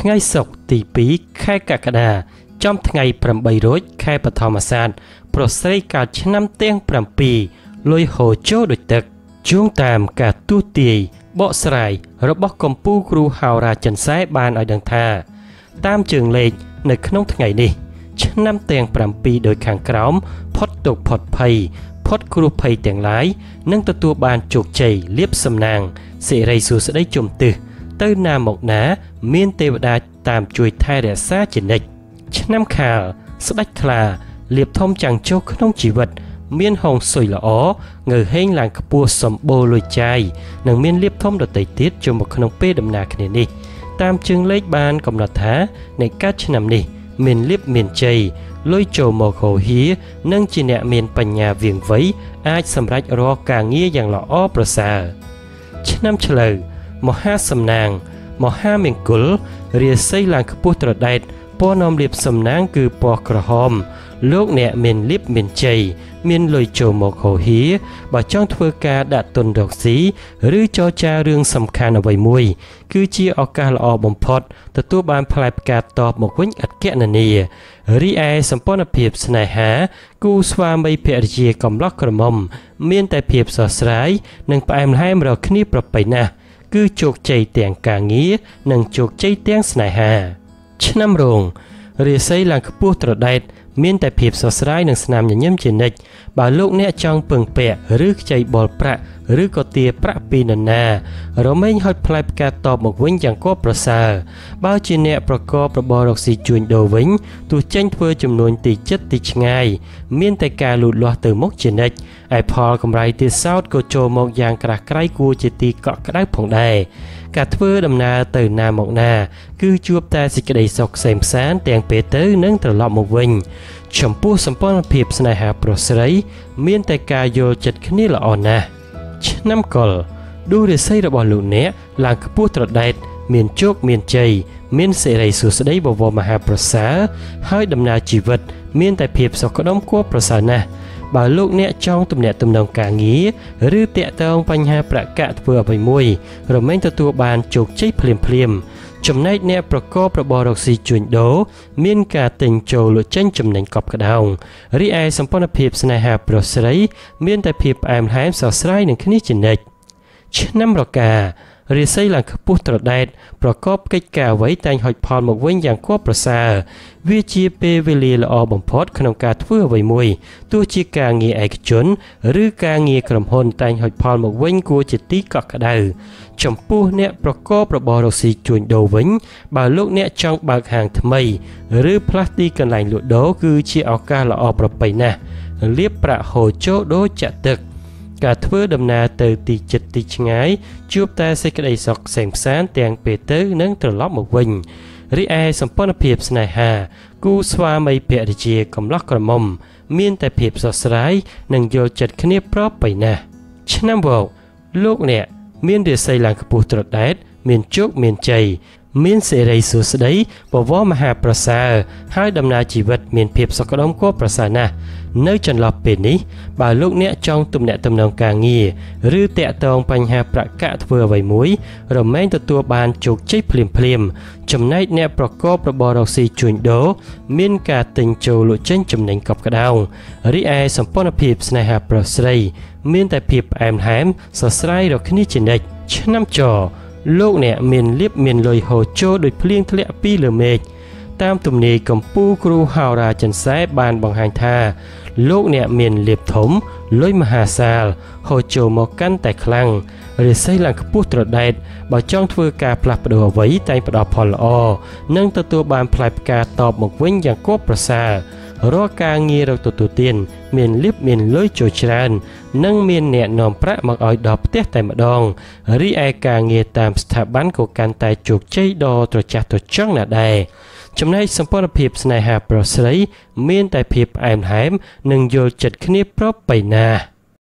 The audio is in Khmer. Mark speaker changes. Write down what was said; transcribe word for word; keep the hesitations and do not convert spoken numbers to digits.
Speaker 1: ថ្ងៃសុក្រទីពីរខែកក្កដាចំថ្ងៃប្រាំបីរោចខែបឋមសាទប្រុសស្រីកើតឆ្នាំទាំងប្រាំពីរលុយហូរចូលដូចទឹកជួងតាមការទូទាយបកស្រាយរបស់កម្ពុជាគ្រូហោរាចិនសែបានឲ្យដឹងថាតាមជើងលេខនៅក្នុងថ្ងៃនេះឆ្នាំទាំងប្រាំពីរដោយខាងក្រោមផុតទុកផុតភ័យផុតគ្រោះភ័យទាំងឡាយនឹងទទួលបានជោគជ័យលាភសំណាងសិរីសួស្តីជំទិះទៅណាមកណាមានទេវតាតាមជួយថែរក្សាជានិច្ចឆ្នាំខាលស្ដេចខ្លាលាភធំចាំងចុះក្នុងជីវិតមានហងសុយល្អងើហេងឡើងខ្ពស់សម្បូរលុយចាយនិងមានលាភធំដទៃទៀតជុំមកក្នុងពេលដំណើរគ្នានេះតាមជើងលេខបានកំណត់ថាในកើតឆ្នាំនេះមានលាភមានជ័យលុយចូលមកហូរហៀនិងជាអ្នកមានបញ្ញាវាងវៃអាចសម្រេចរាល់ការងារយ៉ាងល្អប្រសើរឆ្នាំឆ្លូវមហាសំណាងមហាមង្គលរាសីឡើងខ្ពស់ត្រដែតពណ៌នាំលាភសំណាងគឺពណ៌ក្រហមលោកអ្នកមានលាភមានជ័យមានលុយចូលមកហូរហៀបើចង់ធ្វើការដាក់ទុនរកស៊ីឬចរចារឿងសំខាន់អ្វីមួយគឺជាឱកាសល្អបំផុតទទួលបានផ្លែផ្កាតបមកវិញឥតគណនារីឯសម្ព័ន្ធភាពស្នេហាគូស្វាមីភរិយាកំឡោះក្រមុំមានតែភាពស្រស់ស្រាយនិងផ្អែមល្ហែមរកគ្នាប្រពៃណាស់គឺជោគជ័យទាំងការងារនិងជោគជ័យទាំងស្នេហាឆ្នាំរោងរាសីឡើងខ្ពស់ត្រដែតមានតែភាពស្រស់ស្រាយនិងស្នាមញញឹមជានិច្ចបើលោកអ្នកចង់ពឹងពាក់ឬខ្ចីបលប្រាក់ឬក៏ទារប្រាក់ពីនរណារមែងហុចផ្លែផ្កាតបមកវិញយ៉ាងគួរប្រសើរបើជាអ្នកប្រកបរបររកស៊ីជួញដូរវិញទោះចេញធ្វើចំនួនទីចិត្តទីឆ្ងាយមានតែការលូតលាស់ទៅមុខជានិច្ចឯផលកម្រៃទាសោតក៏ចូលមកយ៉ាងក្រាស់ក្រៃគួរជាទីកក់ក្ដៅផងដែរការធ្វើដំណើរទៅណាមកណាគឺជួបតែសេចក្តីសុខក្សេមក្សាន្តទាំងពេលទៅនិងត្រឡប់មកវិញចំពោះសម្ព័ន្ធភាពស្នេហាប្រុសស្រីមានតែការយល់ចិត្តគ្នាល្អណាស់ឆ្នាំកុរឌូរាសីរបស់លោកអ្នកឡើងខ្ពស់ត្រដែតមានជោគមានជ័យមានសិរីសួស្តីបវរមហាប្រសើរហើយដំណើរជីវិតមានតែភាពសុខដុមគួរប្រសើរណាស់បើលោកអ្នកចង់ទំនាក់ទំនងការងារឬតាក់ទងបញ្ហាប្រកាសធ្វើអ្វីមួយរមែងទទួលបានជោគជ័យភ្លាមភ្លាមចំណែកអ្នកប្រកបរបររកស៊ីជួញដូរមានការទិញចូលលក់ចេញចំណេញកប់ក្តោងរីឯសម្ព័ន្ធភាពស្នេហាប្រុសស្រីមានតែភាពផ្អែមល្ហែមស្រស់ស្រាយនឹងគ្នាជានិច្ចឆ្នាំរការាសីឡើងខ្ពស់ត្រដែតប្រកបកិច្ចការអ្វីតែងហុចផលមកវិញយ៉ាងគួរប្រសើរវាជាពេលវេលាល្អបំផុតក្នុងការធ្វើអ្វីមួយទោះជាការងារឯកជនឬការងារក្រុមហ៊ុនតែងហុចផលមកវិញគួរជាទីកក់ក្ដៅចំពោះអ្នកប្រកបរបររកស៊ីជួញដូរវិញបើលោកអ្នកចង់បើកហាងថ្មីឬផ្លាស់ទីកន្លែងលក់ដូរគឺជាឱកាសល្អប្រពៃណាស់លាភប្រាក់ហូរចូលដូចចាក់ទឹកការធ្វើដំណើរទៅទីចិត្តទីឆ្ងាយជួបតែសេចក្តីសុខក្សេមក្សាន្តទាំងពេលទៅនិងត្រឡប់មកវិញរីឯសម្ព័ន្ធភាពស្នេហាគូស្វាមីភរិយាកំឡោះក្រមុំមានតែភាពស្រស់ស្រាយនិងយល់ចិត្តគ្នាប្រពៃណាស់ឆ្នាំវកលោកអ្នកមានរាសីឡើងខ្ពស់ត្រដែតមានជោគមានជ័យមានសិរីសួស្តីបវរមហាប្រសើរហើយដំណើរជីវិតមានភាពសុខដុមគួរប្រសើរណាស់នៅចន្លោះពេលនេះបើលោកអ្នកចង់ទំនាក់ទំនងការងារឬតាក់ទងបញ្ហាប្រកាសធ្វើអ្វីមួយរមែងទទួលបានជោគជ័យភ្លាមភ្លាមចំណែកអ្នកប្រកបរបររកស៊ីជួញដូរមានការទិញចូលលក់ចេញចំណេញកប់ក្តោងរីឯសម្ព័ន្ធភាពស្នេហាប្រុសស្រីមានតែភាពផ្អែមល្ហែមស្រស់ស្រាយរកគ្នាជានិច្ចឆ្នាំចលោកអ្នកមានលាភមានលុយហូរចូលដោយភ្លៀងធ្លាក់ពីលើមេឃតាមទំនាយកម្ពុជាគ្រូហោរាចិនសែបានបង្ហាញថាលោកអ្នកមានលាភធំលុយមហាសាលហូរចូលមកកាន់តែខ្លាំងរាសីឡើងខ្ពស់ត្រដែតបើចង់ធ្វើការផ្លាស់ប្ដូរអ្វីតែងផ្ដល់ផលល្អនិងទទួលបានផ្លែផ្កាតបមកវិញយ៉ាងគួរប្រសើររាល់ការងាររកទទួលទានមានលាភមានលុយចូលច្រើននិងមានអ្នកនាំប្រាក់មកឲ្យដល់ផ្ទះតែម្ដងរីឯការងារតាមស្ថាប័នក៏កាន់តែជោគជ័យដ៏ត្រចះត្រចង់ណាស់ដែរចំណែកសម្ព័ន្ធភាពស្នេហាប្រុសស្រីមានតែភាពផ្អែមល្ហែមនិងយល់ចិត្តគ្នាប្រពៃណាស់